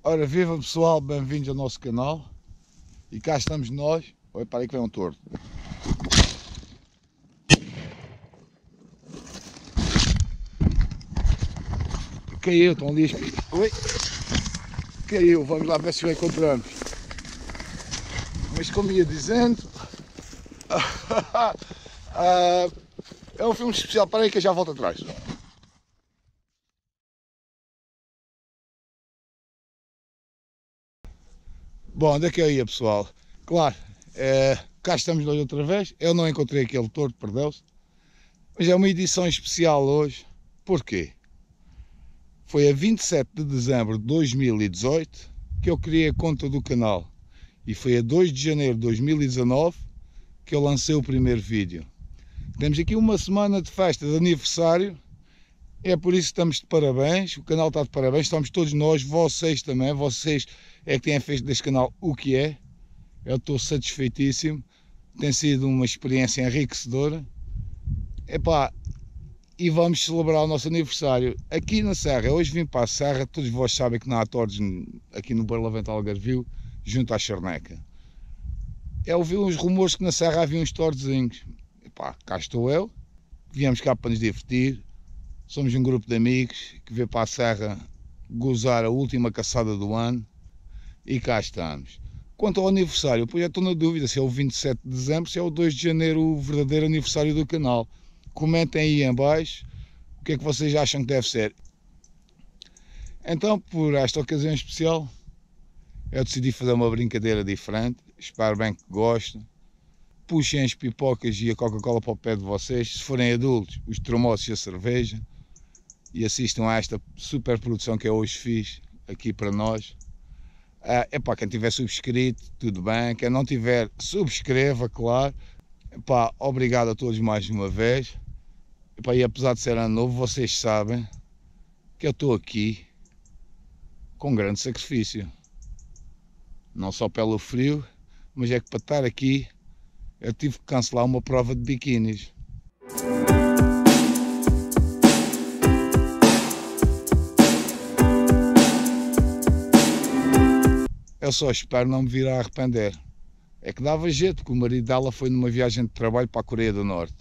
Ora, viva pessoal, bem-vindos ao nosso canal. E cá estamos nós. Olha, para aí que vem um tordo. Caiu, estão ali. Oi! Caiu, vamos lá ver se o encontramos. Mas como ia dizendo, é um filme especial. Para aí que eu já volto atrás. Bom, onde é que eu ia, pessoal? Claro, cá estamos nós outra vez. Eu não encontrei aquele tordo, perdeu-se. Mas é uma edição especial hoje. Porquê? Foi a 27 de dezembro de 2018 que eu criei a conta do canal. E foi a 2 de janeiro de 2019 que eu lancei o primeiro vídeo. Temos aqui uma semana de festa de aniversário. É por isso que estamos de parabéns. O canal está de parabéns. Estamos todos nós, vocês também. Vocês é que têm feito deste canal o que é. Eu estou satisfeitíssimo. Tem sido uma experiência enriquecedora. Epá, e vamos celebrar o nosso aniversário aqui na Serra. Hoje vim para a Serra. Todos vós sabem que não há tordos aqui no Barlavento Algarvio, junto à Charneca. Eu ouvi uns rumores que na Serra havia uns tordezinhos. Epá, cá estou eu. Viemos cá para nos divertir. Somos um grupo de amigos que veio para a Serra gozar a última caçada do ano. E cá estamos. Quanto ao aniversário, pois já estou na dúvida se é o 27 de dezembro, se é o 2 de janeiro o verdadeiro aniversário do canal. Comentem aí em baixo o que é que vocês acham que deve ser. Então, por esta ocasião especial, eu decidi fazer uma brincadeira diferente. Espero bem que gostem. Puxem as pipocas e a Coca-Cola para o pé de vocês. Se forem adultos, os termossos e a cerveja. E assistam a esta super produção que eu hoje fiz aqui para nós. Epá, quem tiver subscrito, tudo bem. Quem não tiver, subscreva, claro. Epá, obrigado a todos mais uma vez. Epá, e apesar de ser ano novo, vocês sabem que eu estou aqui com grande sacrifício. Não só pelo frio, mas é que para estar aqui eu tive que cancelar uma prova de biquínis. Eu só espero não me vir a arrepender. É que dava jeito, porque o marido dela foi numa viagem de trabalho para a Coreia do Norte.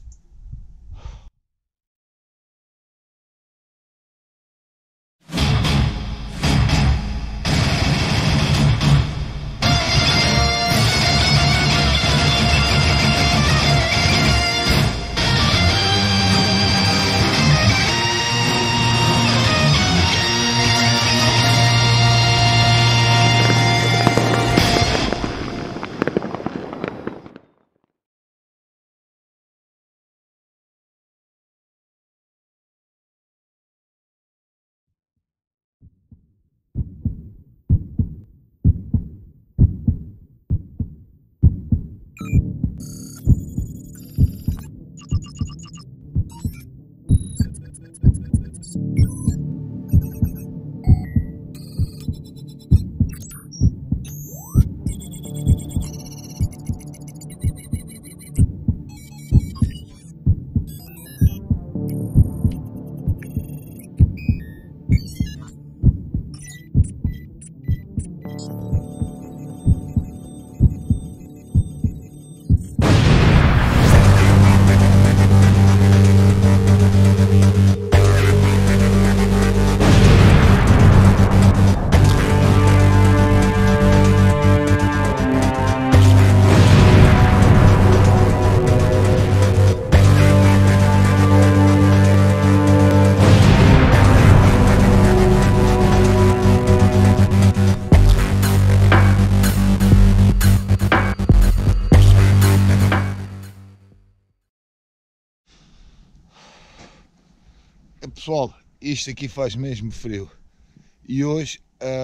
Pessoal, isto aqui faz mesmo frio. E hoje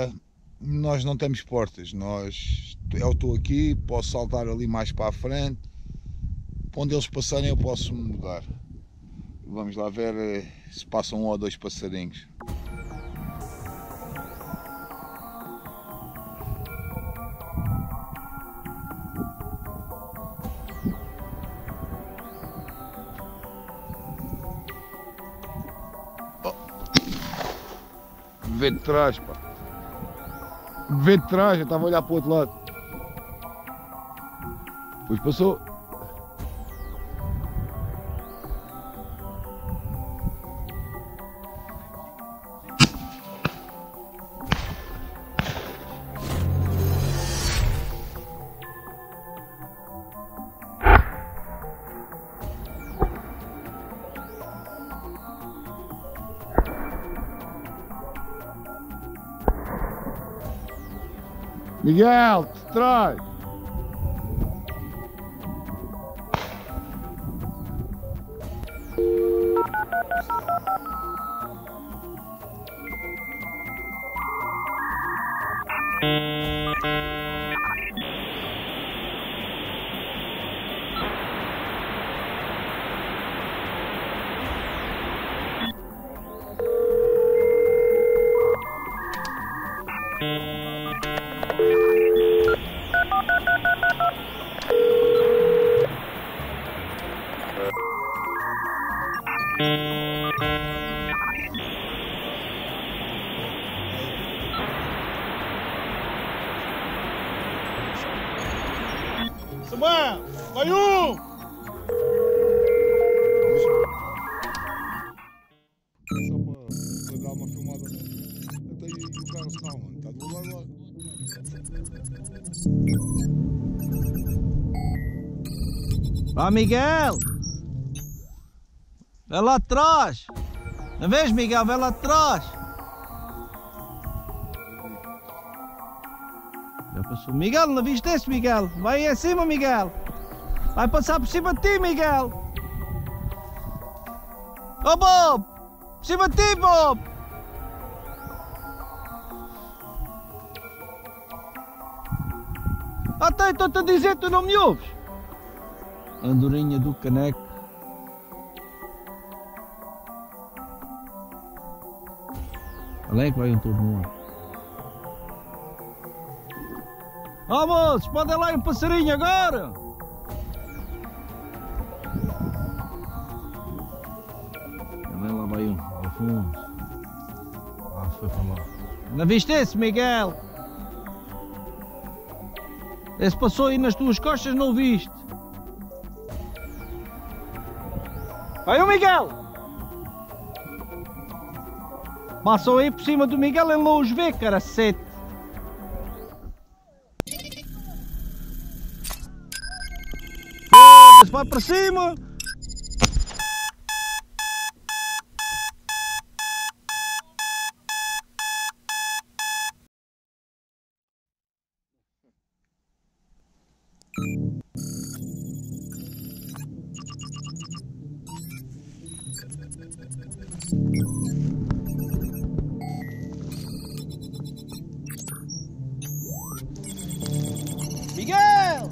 nós não temos portas. Eu estou aqui, posso saltar ali mais para a frente. Onde eles passarem eu posso mudar. Vamos lá ver se passam um ou dois passarinhos. Vê de trás, pá. Vê de trás, eu estava a olhar para o outro lado. Depois passou. Miguel, de trás! Samuel, vai um! Só para dar uma filmada. Até aí o Carlos não, mano. Está do lado lá. Vá, Miguel! Vai lá atrás! Não vês, Miguel? Vai lá atrás! Já passou. Miguel, não viste esse, Miguel? Vai aí acima, Miguel! Vai passar por cima de ti, Miguel! Oh, Bob! Por cima de ti, Bob! Até estou-te a dizer, tu não me ouves? Andorinha do caneco. Olha aí que vai um turno no ar. Oh, moços, podem lá um passarinho agora! Olha lá vai um, ao fundo. Ah, foi para lá. Não viste esse, Miguel? Esse passou aí nas tuas costas, não o viste? Vai o Miguel! Passou aí por cima do Miguel, ele não os vê, caracete! Foda-se, vai para cima! Miguel!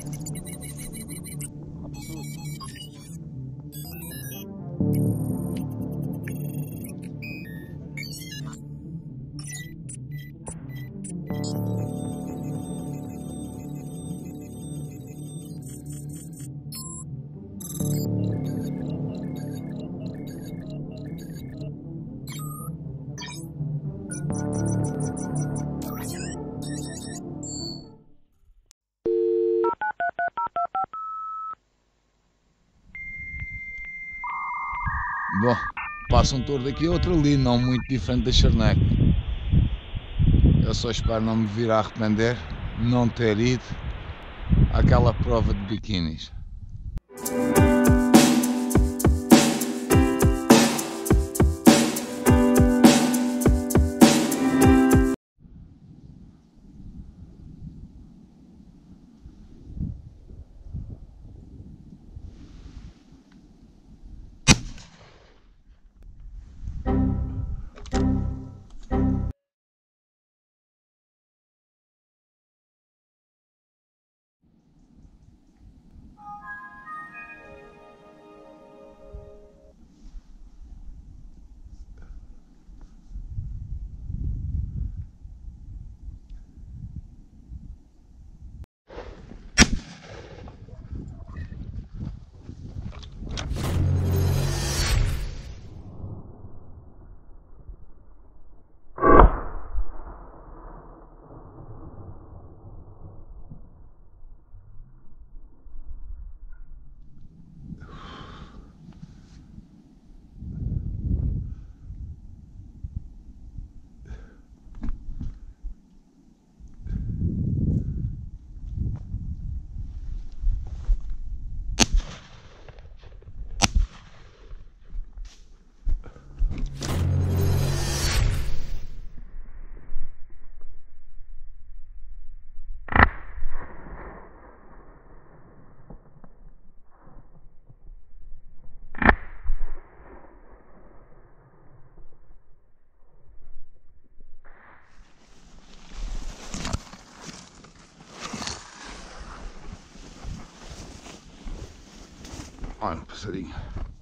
Bom, passa um touro daqui e outro ali, não muito diferente da charneca. Eu só espero não me vir a arrepender, não ter ido àquela prova de biquinis. Olha um passarinho.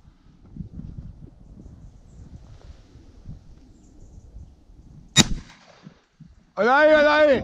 Olha aí, olha aí!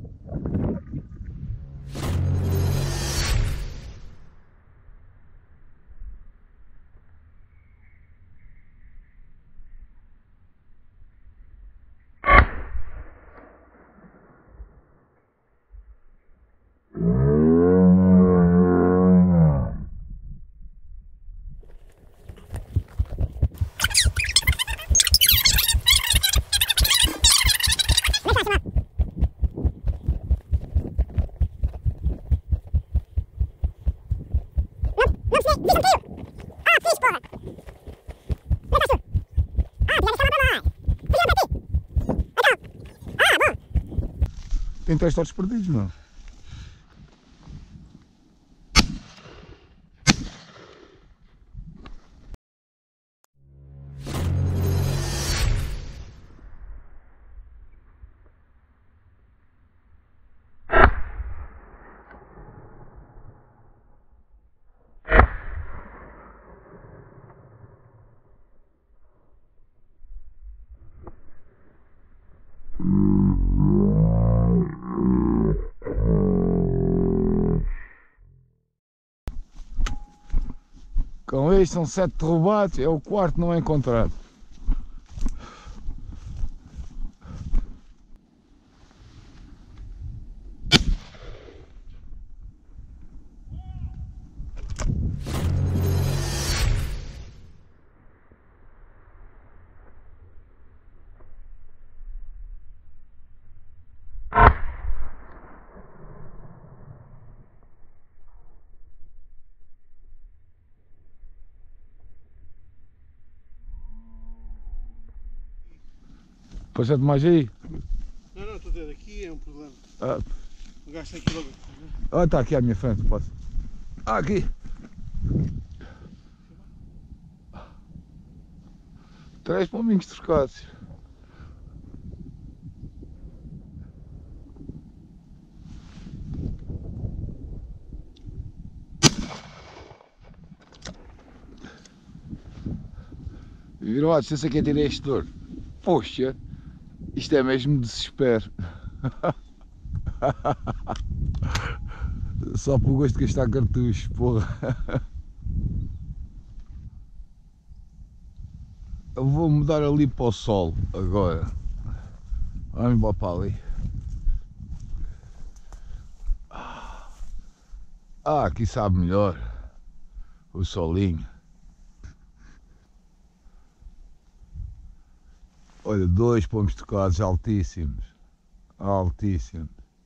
Tem 3 tortos perdidos, não? Com estes são 7 derrubados, é o quarto não encontrado. Passa-te mais aí? Não, estou a dizer, aqui é um problema. O gajo tem aqui logo. Ah, está aqui à minha frente, posso. Ah, aqui! 3 pombinhos trocados. Viram a distância que eu tirei este touro? Poxa, isto é mesmo desespero. Só por gosto de gastar cartuchos, porra. Eu vou mudar ali para o sol agora. Vamos embora para ali. Ah, aqui sabe melhor. O solinho. Olha, 2 pomos tocados altíssimos. Altíssimos.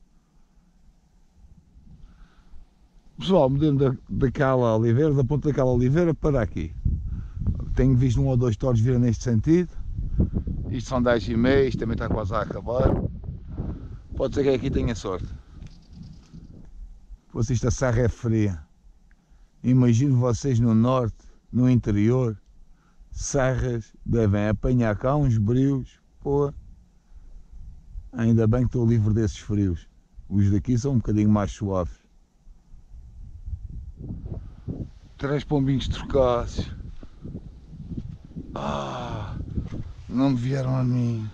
Pessoal, mudando daquela oliveira, da ponta daquela oliveira para aqui. Tenho visto 1 ou 2 touros vir neste sentido. Isto são 10,5, isto também está quase a acabar. Pode ser que aqui tenha sorte. Pois isto a serra é fria. Imagino vocês no norte, no interior, serras devem apanhar cá uns brios. Pô, ainda bem que estou livre desses frios. Os daqui são um bocadinho mais suaves. 3 pombinhos trocados. Ah, não me vieram a mim.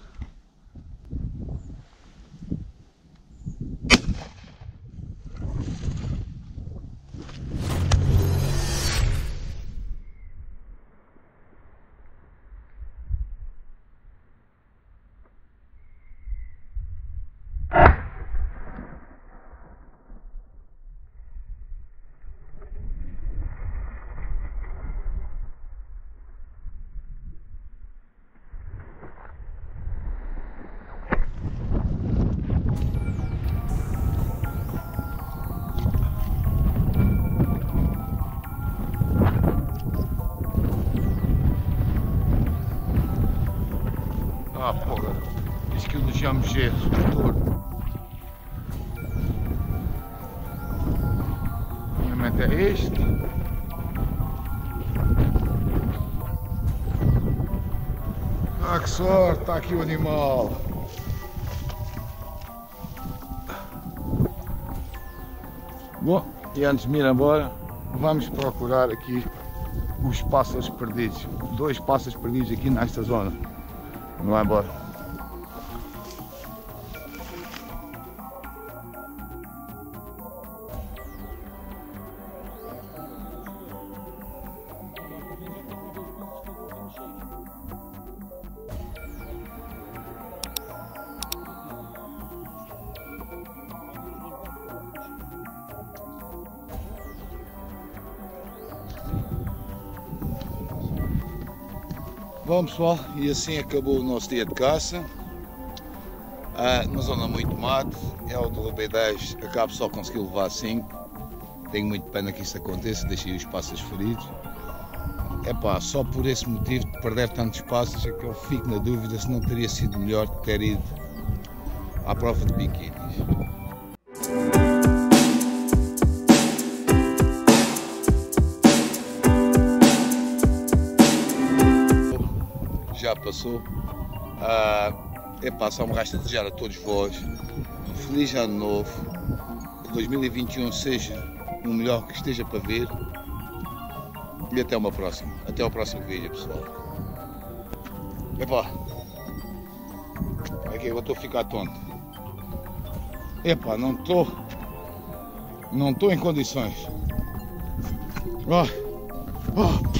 Ah, porra, diz que elogiamos gesso, torto. Realmente é este. Ah, que sorte, está aqui o animal. Bom, e antes de me ir embora, vamos procurar aqui os pássaros perdidos. 2 pássaros perdidos aqui nesta zona. Vamos lá embora. Bom pessoal, e assim acabou o nosso dia de caça. Uma zona muito mato, eu derrubei 10, acabo só conseguir levar 5. Tenho muito pena que isso aconteça, deixei os pássaros feridos. Só por esse motivo de perder tantos pássaros é que eu fico na dúvida se não teria sido melhor ter ido à prova de biquínis. Já passou. Só me resta desejar a todos vós um feliz ano novo, que 2021 seja o melhor que esteja para ver, e até uma próxima. Até ao próximo vídeo, pessoal. Aqui eu estou a ficar tonto. Não estou em condições.